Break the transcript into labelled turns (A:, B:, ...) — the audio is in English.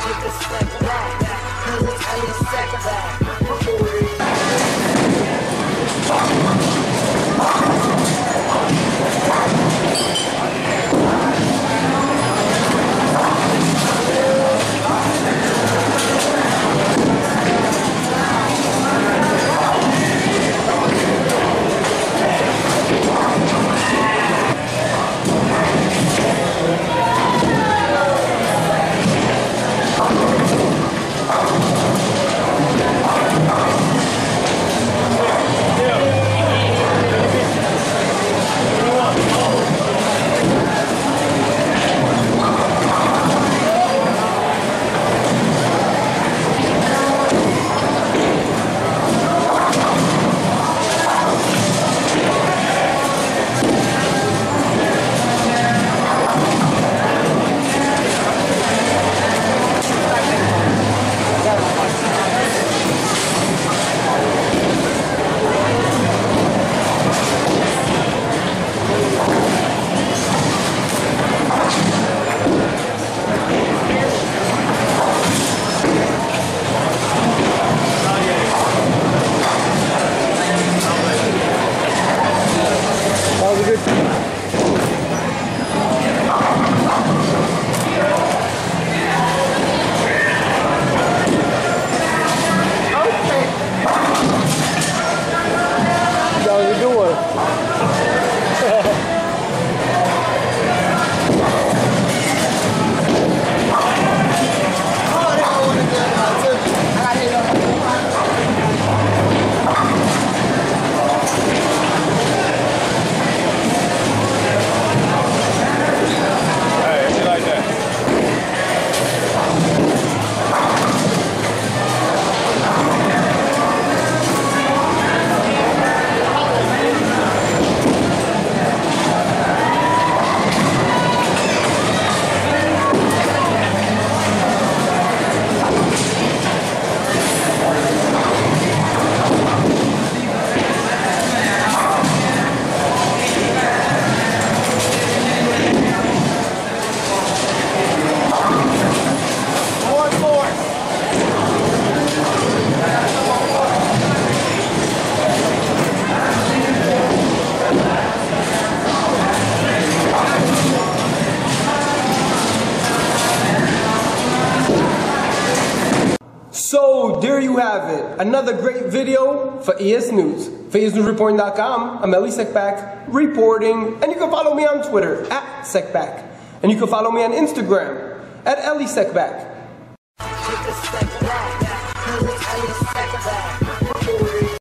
A: Take a step back, 'cause it's Ellie Setback.
B: So there you have it, another great video for EsNews. For EsNewsReporting.com, I'm Ellie Setback reporting, and you can follow me on Twitter @Setback, and you can follow me on Instagram @Ellie Setback.
A: Take a step back, 'cause it's Ellie